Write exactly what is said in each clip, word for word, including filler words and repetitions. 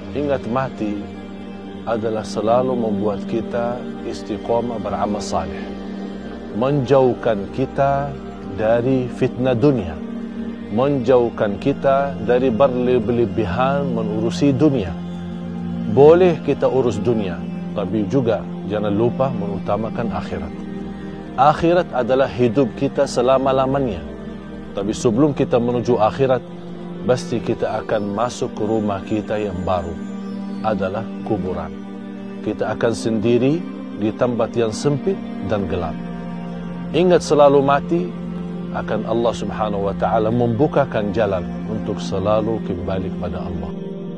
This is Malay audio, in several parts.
ingat mati adalah selalu membuat kita istiqamah beramal saleh, menjauhkan kita dari fitnah dunia, menjauhkan kita dari berlebihan mengurusi dunia. Boleh kita urus dunia, tapi juga jangan lupa mengutamakan akhirat. Akhirat adalah hidup kita selama-lamanya. Tapi sebelum kita menuju akhirat, pasti kita akan masuk ke rumah kita yang baru, adalah kuburan. Kita akan sendiri di tempat yang sempit dan gelap. Ingat selalu mati, akan Allah Subhanahu wa ta'ala membukakan jalan untuk selalu kembali kepada Allah.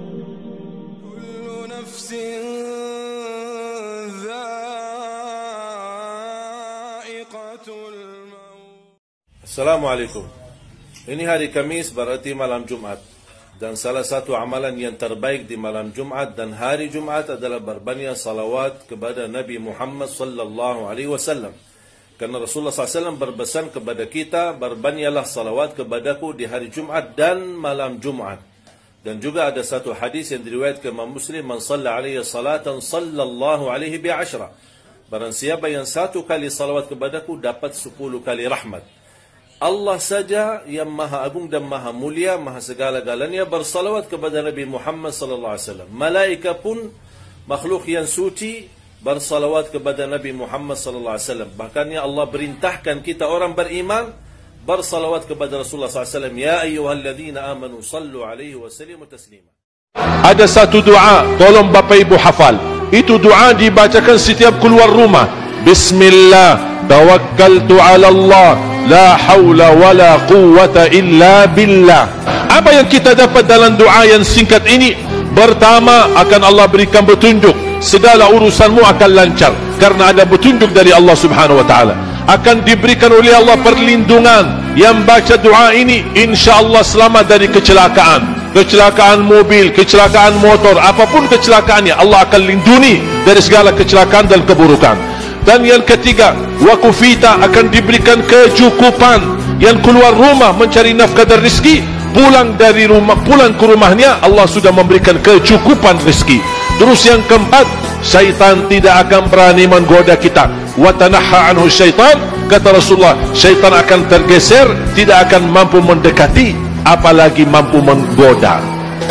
Assalamualaikum. Ini hari Kamis, berarti malam Jumat. Dan salah satu amalan yang terbaik di malam Jumat dan hari Jumat adalah berbanyak salawat kepada Nabi Muhammad sallallahu alaihi wasallam. Karena Rasulullah sallallahu alaihi wasallam berpesan kepada kita, berbanyaklah salawat kepadaku di hari Jumat dan malam Jumat. Dan juga ada satu hadis yang diriwayatkan Imam Muslim, man shalla alaihi salatan sallallahu alaihi bi'ashra. Barang siapa yang satu kali salawat kepadaku dapat sepuluh kali rahmat. Allah saja yang maha agung dan maha mulia, maha segala-galanya bersalawat kepada Nabi Muhammad sallallahu alaihi wasallam. Malaikat pun makhluk yang suci bersalawat kepada Nabi Muhammad sallallahu alaihi wasallam. Bahkan Allah perintahkan kita orang beriman bersalawat kepada Rasulullah sallallahu alaihi wasallam. Ya ayyuhalladzina amanu sallu alaihi wa sallimu taslima. Ada satu doa, tolong Bapak Ibu hafal. Itu doa dibacakan setiap keluar rumah. Bismillah, tawakkaltu ala Allah, la haula wala quwwata illa billah. Apa yang kita dapat dalam doa yang singkat ini? Pertama, akan Allah berikan petunjuk, segala urusanmu akan lancar karena ada petunjuk dari Allah Subhanahu wa taala. Akan diberikan oleh Allah perlindungan. Yang baca doa ini insyaallah selamat dari kecelakaan. Kecelakaan mobil, kecelakaan motor, apapun kecelakaannya, Allah akan lindungi dari segala kecelakaan dan keburukan. Dan yang ketiga, wakufita, akan diberikan kecukupan. Yang keluar rumah mencari nafkah dan rezeki, pulang dari rumah, pulang ke rumahnya Allah sudah memberikan kecukupan rezeki. Terus yang keempat, syaitan tidak akan berani menggoda kita. Wa tanahha anhu syaitan, kata Rasulullah, syaitan akan tergeser, tidak akan mampu mendekati, apalagi mampu menggoda.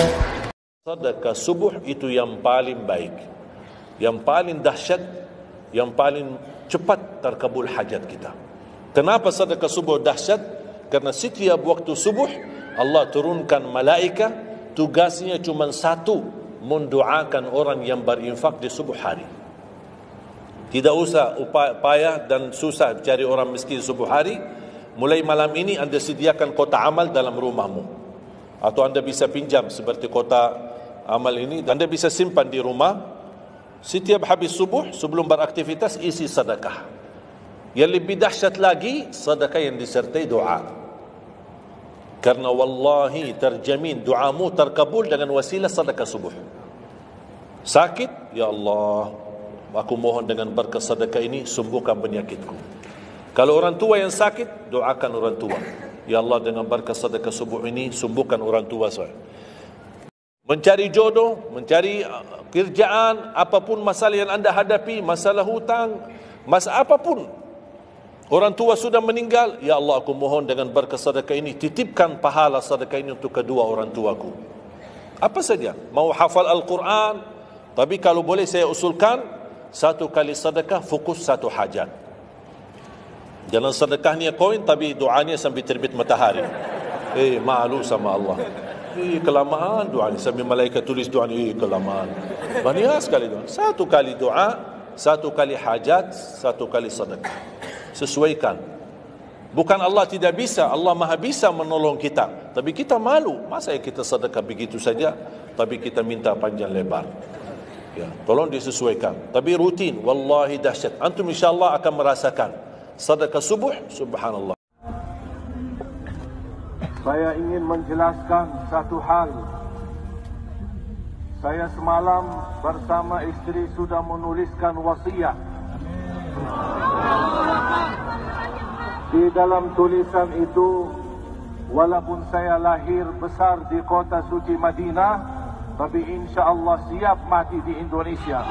Sedekah subuh itu yang paling baik, yang paling dahsyat, yang paling cepat terkabul hajat kita. Kenapa sedekah subuh dahsyat? Karena setiap waktu subuh Allah turunkan malaikat, tugasnya cuma satu, mendoakan orang yang berinfak di subuh hari. Tidak usah upaya dan susah cari orang miskin subuh hari. Mulai malam ini anda sediakan kota amal dalam rumahmu, atau anda bisa pinjam seperti kota amal ini, anda bisa simpan di rumah. Setiap habis subuh sebelum beraktivitas isi sedekah. Yang lebih dahsyat lagi, sedekah yang disertai doa. Karena wallahi terjamin doamu terkabul dengan wasilah sedekah subuh. Sakit, ya Allah, aku mohon dengan berkat sedekah ini sembuhkan penyakitku. Kalau orang tua yang sakit, doakan orang tua. Ya Allah, dengan berkat sedekah subuh ini sembuhkan orang tua saya. Mencari jodoh, mencari kerjaan, apapun masalah yang anda hadapi, masalah hutang, masalah apapun. Orang tua sudah meninggal, ya Allah, aku mohon dengan berkat sedekah ini, titipkan pahala sedekah ini untuk kedua orang tuaku. Apa saja, mau hafal Al-Quran, tapi kalau boleh saya usulkan, satu kali sedekah, fokus satu hajat. Jangan sedekahnya koin, tapi doanya sampai terbit matahari. Eh, malu sama Allah. Eh, kelamaan doa ni, sambil malaikat tulis doa ni, eh, kelamaan. Banyak sekali doa. Satu kali doa, satu kali hajat, satu kali sedekah. Sesuaikan. Bukan Allah tidak bisa, Allah maha bisa menolong kita, tapi kita malu. Masa kita sedekah begitu saja, tapi kita minta panjang lebar. Ya, tolong disesuaikan. Tapi rutin, wallahi dahsyat. Antum insyaAllah akan merasakan sedekah subuh, subhanallah. Saya ingin menjelaskan satu hal. Saya semalam bersama istri sudah menuliskan wasiat. Di dalam tulisan itu, walaupun saya lahir besar di kota suci Madinah, tapi insya Allah siap mati di Indonesia.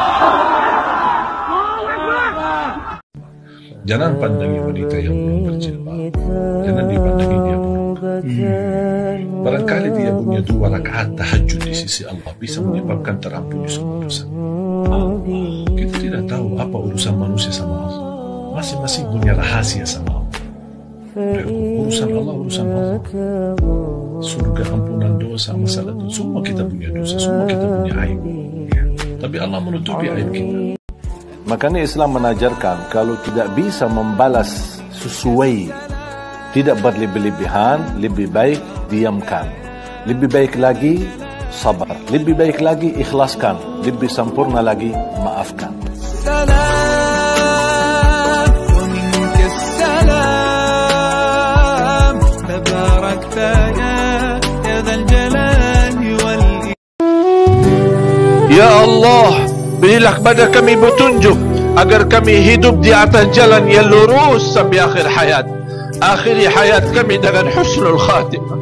Jangan pandangi wanita yang belum berjilbab. Jangan dipandangi dia buruk. Hmm. Barangkali dia punya dua rakaat tahajud di sisi Allah bisa menyebabkan terampuni semua dosa. Kita tidak tahu apa urusan manusia sama Allah. Masing-masing punya rahasia sama Allah. Urusan Allah, urusan Allah. Surga, ampunan dosa, masalah itu semua kita punya dosa, semua kita punya aib. Ya. Tapi Allah menutupi aib kita. Makanya Islam menajarkan kalau tidak bisa membalas sesuai, tidak berlebih-lebihan, lebih baik diamkan. Lebih baik lagi sabar. Lebih baik lagi ikhlaskan. Lebih sempurna lagi maafkan. Ya Allah, berilah kepada kami petunjuk agar kami hidup di atas jalan yang lurus sampai akhir hayat. Akhiri hayat kami dengan husnul khatimah.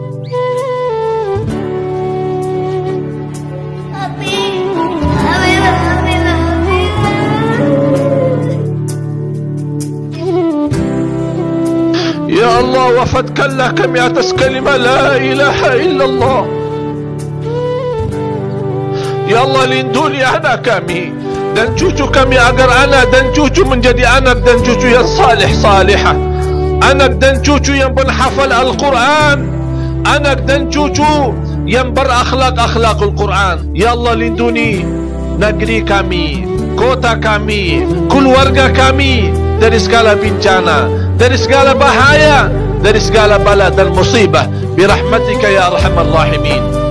Ya Allah, wafatkanlah kami atas kalimah la ilaha illallah. Ya Allah, lindungi anak kami dan cucu kami agar anak dan cucu menjadi anak dan cucu yang salih salihah, anak dan cucu yang penghafal Al-Quran, anak dan cucu yang berakhlak akhlakul Quran. Ya Allah, lindungi negeri kami, kota kami, keluarga kami dari segala bencana, dari segala bahaya, dari segala bala dan musibah. Birahmatika ya arhamar rahimin.